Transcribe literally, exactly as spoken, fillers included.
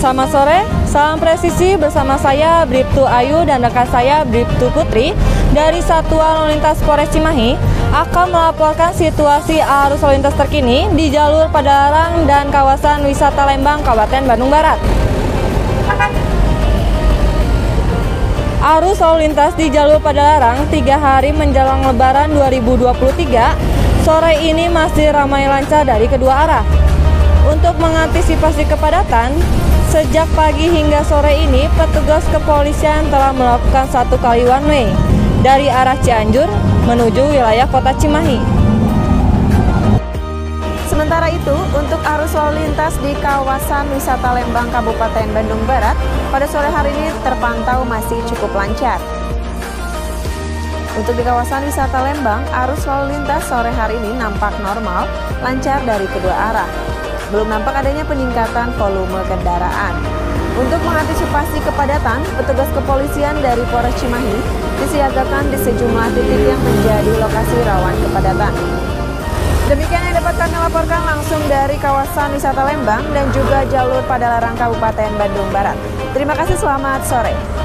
Selamat sore, salam presisi bersama saya Bribtu Ayu dan rekan saya Bribtu Putri dari Satuan Lalu Lintas Polres Cimahi akan melaporkan situasi arus lalu lintas terkini di jalur Padalarang dan kawasan wisata Lembang, Kabupaten Bandung Barat. Arus lalu lintas di jalur Padalarang tiga hari menjelang Lebaran dua ribu dua puluh tiga sore ini masih ramai lancar dari kedua arah. Untuk mengantisipasi kepadatan, sejak pagi hingga sore ini petugas kepolisian telah melakukan satu kali one way dari arah Cianjur menuju wilayah kota Cimahi. Sementara itu, untuk arus lalu lintas di kawasan wisata Lembang, Kabupaten Bandung Barat, pada sore hari ini terpantau masih cukup lancar. Untuk di kawasan wisata Lembang, arus lalu lintas sore hari ini nampak normal, lancar dari kedua arah. Belum nampak adanya peningkatan volume kendaraan. Untuk mengantisipasi kepadatan, petugas kepolisian dari Polres Cimahi disiagakan di sejumlah titik yang menjadi lokasi rawan kepadatan. Demikian yang dapat kami laporkan langsung dari kawasan wisata Lembang dan juga jalur Padalarang Kabupaten Bandung Barat. Terima kasih, selamat sore.